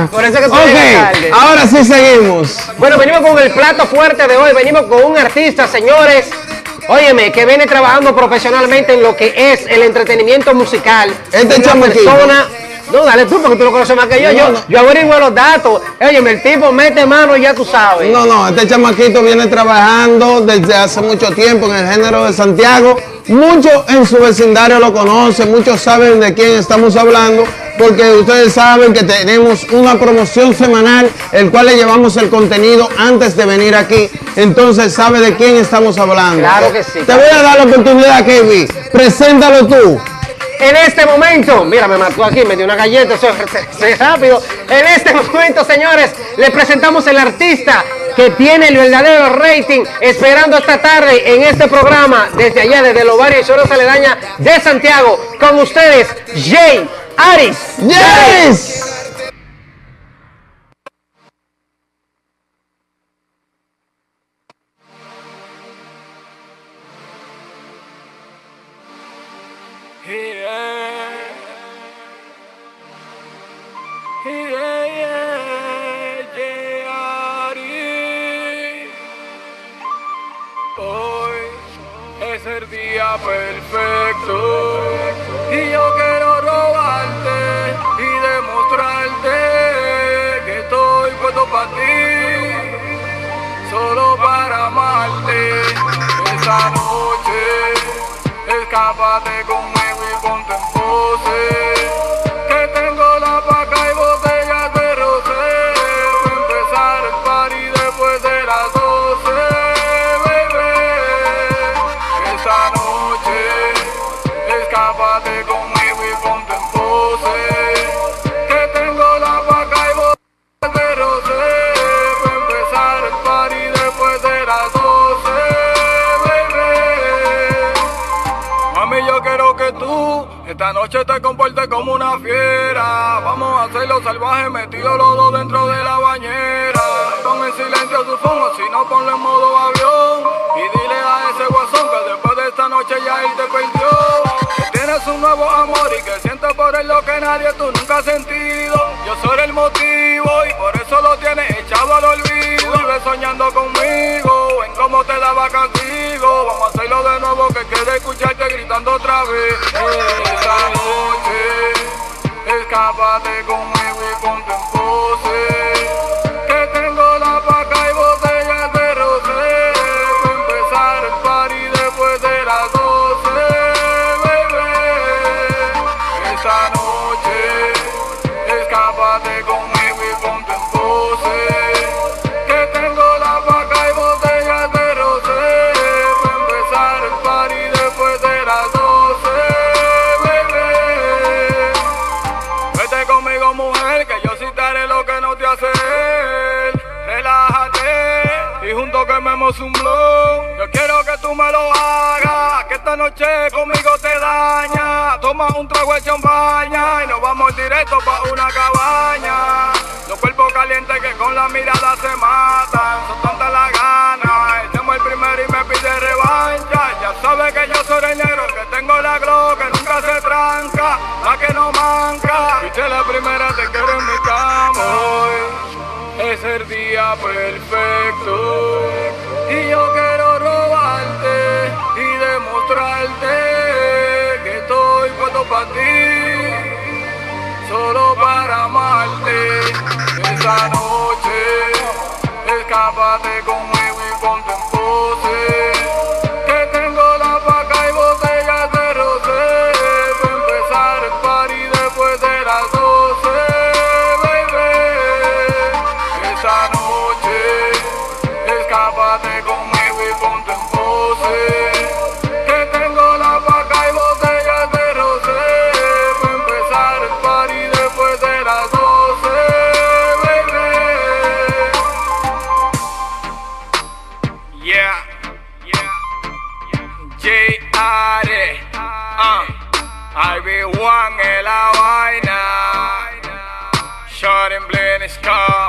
Por eso que tú Ok, llegas tarde. ahora sí seguimos. Bueno, venimos con el plato fuerte de hoy. Venimos con un artista, señores. Óyeme, que viene trabajando profesionalmente en lo que es el entretenimiento musical. Este Una chamaquito. persona. No, dale tú, porque tú lo conoces más que yo. No, no. Yo averiguo los datos. Óyeme, el tipo mete mano y ya tú sabes. No, este chamaquito viene trabajando desde hace mucho tiempo en el género de Santiago. Muchos en su vecindario lo conocen, muchos saben de quién estamos hablando, porque ustedes saben que tenemos una promoción semanal, el cual le llevamos el contenido antes de venir aquí. Entonces sabe de quién estamos hablando. Claro que sí. Te voy a dar la oportunidad, Kevin. Preséntalo tú. En este momento, mira, me mató aquí, me dio una galleta, soy rápido. En este momento, señores, le presentamos el artista que tiene el verdadero rating, esperando esta tarde en este programa, desde allá, desde los barrios y zonas aledañas de Santiago. Con ustedes, Jay Aris. ¡Yes! Hoy es el día perfecto y yo quiero robarte y demostrarte que estoy puesto para ti, solo para amarte. Esta noche escápate conmigo y ponte en pose, que tengo la paca y botellas de rosé. Va a empezar el party después de las 12, baby. Esta noche escápate conmigo y ponte en pose, que tengo la paca y botellas de rosé. Va a empezar el party después de las 12, baby. Mami, yo quiero que tú esta noche te comportes como una fiera. Vamos a hacerlo salvaje, metido los dos dentro de la bañera. Pon en silencio tu phone, si no ponlo en modo avión. Y dile a ese guasón que después de esta noche ya él te perdió. Que tienes un nuevo amor y que sientes por él lo que nadie tú nunca has sentido. Yo soy el motivo y por eso lo tienes echado al olvido. Tú vives soñando conmigo en cómo te daba castigo. Vamos a hacerlo de nuevo, que quiere escucharte gritando otra vez. Esta noche escápate conmigo y ponte en pose, que tengo la paca y botellas de rosé. Va a empezar el party después de las 12, baby. Esta noche escápate conmigo y ponte en pose, que tengo la paca y botellas de rosé. Va a empezar el party después de las 12, baby. Vete conmigo, mujer, que yo sí te haré lo que no te hace él. Relájate y juntos quememos un blow. Yo quiero que tú me lo hagas, que esta noche conmigo te daña. Toma un trago de champaña y nos vamos directo pa' una cabaña. Los cuerpos calientes que con la mirada se matan, son tantas las ganas. Hacemos el primero y me pide revancha. Ya sabes que yo soy el negro, que tengo la glock, que nunca se tranca, la que no manca. Viste la primera, te quiero en mi cama. Hoy es el día perfecto y yo quiero robarte y demostrarte que estoy puesto para ti, solo para amarte. Esta noche escápate conmigo y ponte en pose, que tengo la paca y botellas de rosé. Va a empezar el party después de las 12, baby. Esta noche escápate conmigo y ponte en pose, que tengo la paca y botellas de rosé. Va a empezar el party después de las 12, baby. Yeah, yeah, J.R. IB1 en la vaina. Short and blend is calm.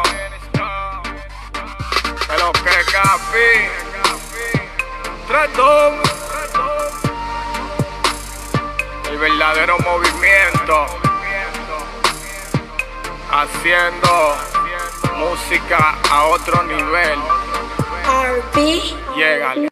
Pero que café. Tratón. El verdadero movimiento. haciendo música a otro nivel. R&B. Llegale.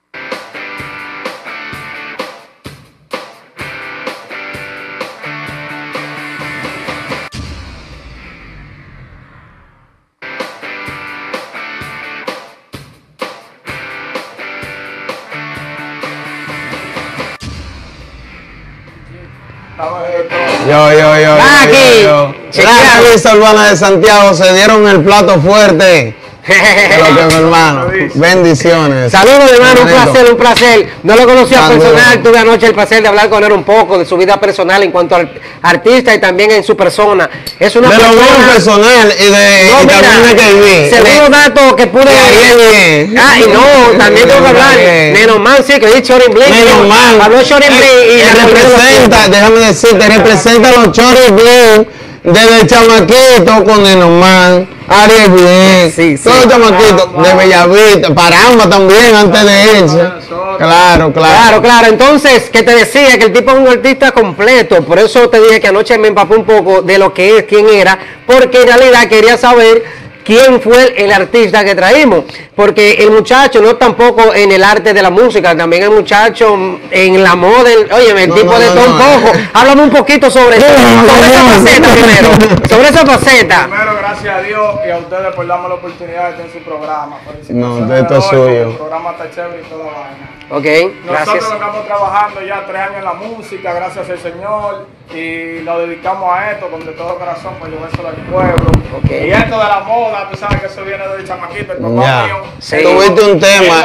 La revista urbana de Santiago se dieron el plato fuerte. De lo que mi hermano. Bendiciones. Saludos, hermano, un placer, un placer. No lo conocía personal, tuve anoche el placer de hablar con él un poco de su vida personal en cuanto al artista y también en su persona. Es una persona personal y de no, también de que segundo dato que pude y no, también tengo que hablar. Nenomán, sí, que dice Chorin Blink. Nenomán. Habló Chorin Blink y representa, déjame decirte, representa a los Chorin Blink desde chamaquito con Nenomán. Ariel bien, sí, todos los chamaquitos de Bellavista, Paramba también antes de irse. Claro. Entonces, que te decía que el tipo es un artista completo, por eso te dije que anoche me empapé un poco de lo que es, quién era, porque en realidad quería saber quién fue el artista que traímos, porque el muchacho no tampoco en el arte de la música, también el muchacho en la moda, oye, el tipo de todo un poco. Háblame un poquito sobre esa faceta primero, sobre esa faceta. Primero, gracias a Dios y a ustedes por darme la oportunidad de tener su programa. No, esto es suyo. El programa está chévere y toda la vaina. Ok, gracias. Nosotros estamos trabajando ya 3 años en la música, gracias al Señor, y nos dedicamos a esto con de todo corazón para llevárselo al pueblo. Okay. Y esto de la moda, tú sabes que eso viene del chamaquito, el papá mío. Sí. Tuviste un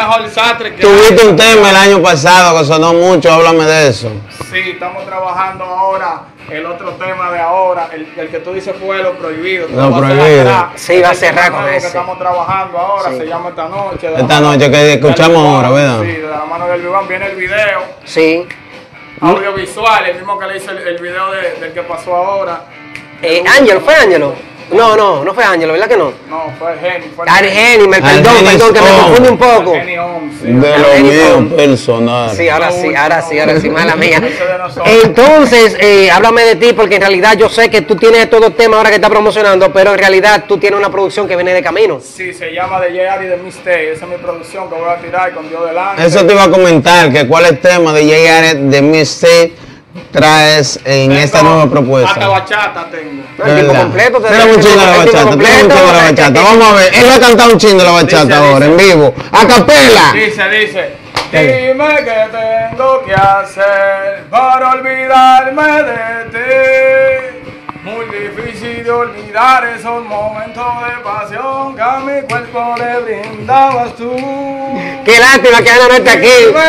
tema el año pasado que sonó mucho, háblame de eso. Sí, estamos trabajando ahora. El otro tema de ahora, el que tú dices fue Lo Prohibido. Lo Prohibido. Sí, va a cerrar con eso. Que estamos trabajando ahora, se llama Esta Noche. Esta noche que escuchamos ahora, ¿verdad? Sí, de la mano del Viván viene el video. Sí. Audiovisual, el mismo que le hizo el video del que pasó ahora. Ángelo, ¿fue Ángelo? No fue Ángelo, ¿verdad que no? No, fue Geni. Geni, perdón, que me confundí un poco. De lo mío personal. Sí, ahora sí, mala mía. Entonces, háblame de ti, porque en realidad yo sé que tú tienes todo el tema ahora que estás promocionando, pero en realidad tú tienes una producción que viene de camino. Sí, se llama The J.R. de Mistake. Esa es mi producción que voy a tirar con Dios delante. Eso te iba a comentar, que cuál es el tema de J.R. de Mistake traes en esta nueva propuesta. Hasta bachata tengo. El tipo completo. Tenemos un chingo de la bachata, Vamos a ver, él va a cantar un chingo de la bachata ahora, en vivo. A capela. Dice. Dime qué tengo que hacer para olvidarme de ti. Muy difícil de olvidar esos momentos de pasión que a mi cuerpo le brindabas tú. Qué lástima que Ana no está aquí.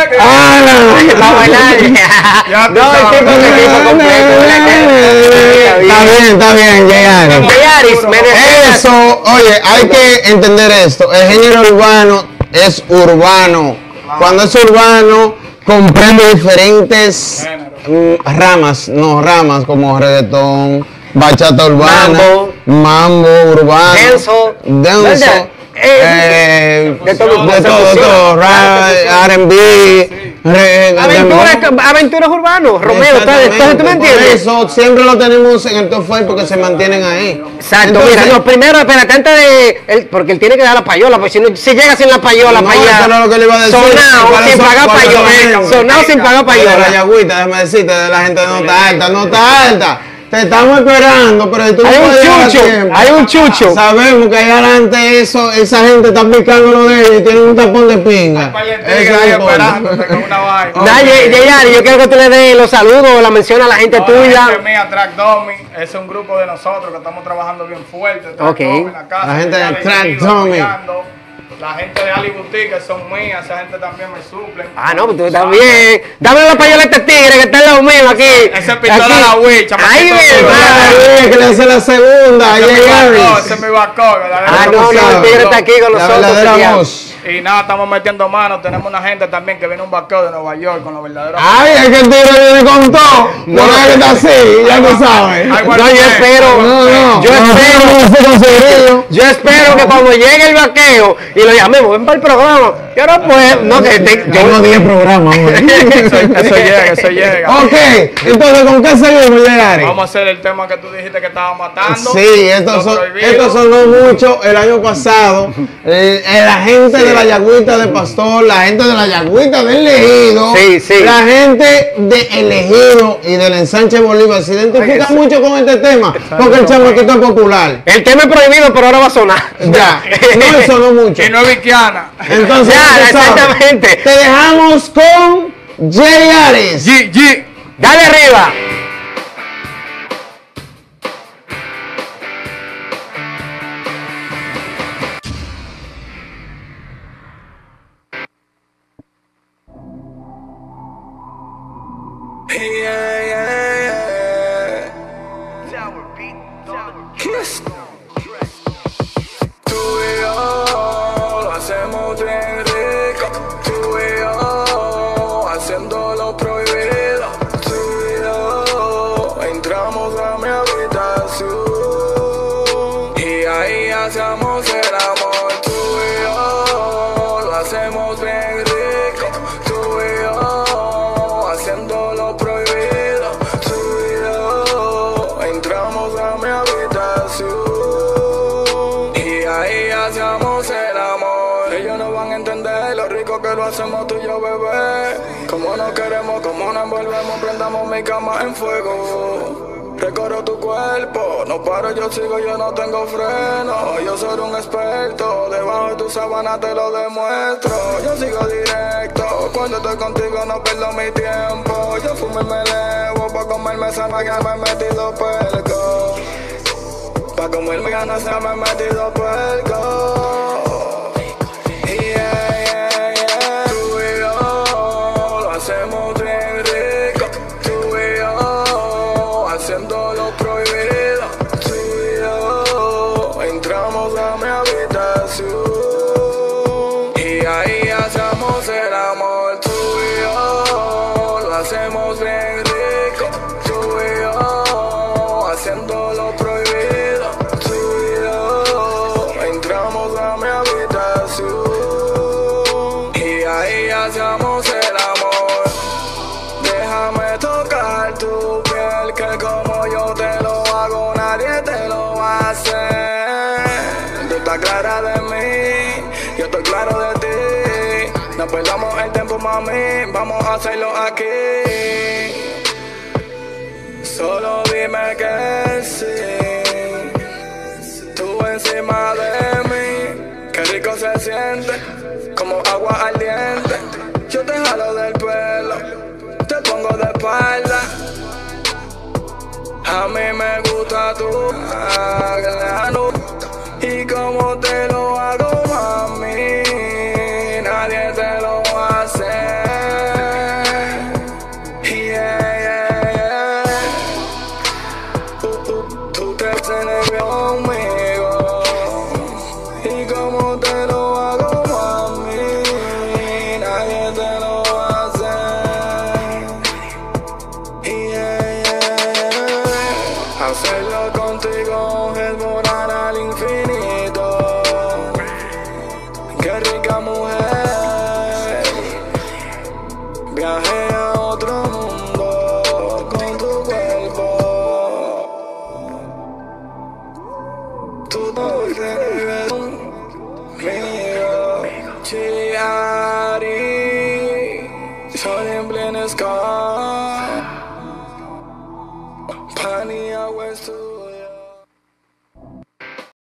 Para bailar. No, el tipo completo. Está bien, Yaris, eso, oye, hay que entender esto. El género urbano es urbano. Cuando es urbano, comprende diferentes ramas como reggaetón, bachata urbana, mambo urbano, denso, de todo, R&B, aventuras urbanos, Romeo, entonces tú me entiendes. Por eso siempre lo tenemos en el top 5 porque se mantienen ahí. Exacto, mira, no, primero, espérate, antes de porque él tiene que dar la payola, porque si llega sin la payola, sonado sin pagar payola, sonado sin pagar payola. La yagüita, déjame decirte, de la gente de nota alta. Te estamos esperando, pero tú hay un chucho. Sabemos que allá adelante esa gente está picando lo de ellos y tienen un tapón de pinga. Yo quiero que tú le des los saludos, la mención a la gente tuya. Mía, Track Dummy, es un grupo de nosotros que estamos trabajando bien fuerte. La gente de Track Dummy. La gente de Ali Boutique, que son mías, esa gente también me suple. No, pues tú estás bien. Dame la payola a este tigre que está en lado mío aquí. Ese pistola a la Witch. Ahí ven, que le hace la segunda. Ese es mi bacón. No, el tigre está aquí con nosotros. Y nada, estamos metiendo manos. Tenemos una gente también que viene un vaqueo de Nueva York con los verdaderos. Ay, es que el tigre viene con todo. No es que está así, ya tú sabes. No, yo espero. Yo espero que cuando llegue el vaqueo y lo llamemos, ven para el programa. Yo no puedo, no, que tengo 10 programas. Eso llega. Ok, entonces, ¿con qué seguimos, Yari? Vamos a hacer el tema que tú dijiste que estaba matando. Sí, estos sonó mucho el año pasado. La gente de la Yagüita de Pastor, la gente de la Yagüita del Ejido, la gente de El Ejido y del Ensanche Bolívar se identifica mucho con este tema, porque el chamaquito es popular. El tema es prohibido, pero ahora va a sonar. Ya, no sonó mucho. Y no es Viquiana. Entonces, ya, exactamente. Te dejamos con Jay Ares. G. Dale arriba. Tú y yo lo hacemos bien rico. Tú y yo haciendo lo prohibido. Tú y yo entramos a mi habitación y ahí hacemos el amor. Tú y yo lo hacemos bien rico. Tú y yo haciendo lo prohibido. Tú y yo entramos a mi habitación y ahí hacemos el amor. Ellos no van a entender lo rico que lo hacemos tú y yo, bebé. Como no queremos, como nos envolvemos, prendamos mi cama en fuego. Recorro tu cuerpo, no paro, yo sigo, yo no tengo freno. Yo soy un experto, debajo de tu sábana te lo demuestro. Yo sigo directo, cuando estoy contigo no pierdo mi tiempo. Yo fumo y me elevo, pa' comerme esa magia me he metido puerco. Pa' comerme ganas se me he metido puerco. Tú y yo lo hacemos bien rico. Tú y yo haciendo lo prohibido. Tú y yo entramos a mi habitación y ahí hacemos el amor. Tú y yo lo hacemos bien rico. Tú y yo haciendo lo prohibido. Tú y yo entramos a mi habitación y ahí hacemos el amor. Déjame tocar tu piel, que como yo te lo hago nadie te lo va a hacer. Tú estás clara de mí, yo estoy claro de ti. No perdamos el tiempo, mami, vamos a hacerlo aquí. Solo dime que sí, tú encima de mí. Qué rico se siente, como agua ardiente. Yo te jalo del pelo, te pongo de espalda. A mí me gusta tu agrado y como te lo hago, mami, nadie te lo va a hacer. Tú te tienes conmigo y como te lo hago, mami, nadie te lo va a hacer. Hacerlo contigo es volar al infinito. Qué rica mujer. Viajé a otro mundo con tu cuerpo. Tú no vives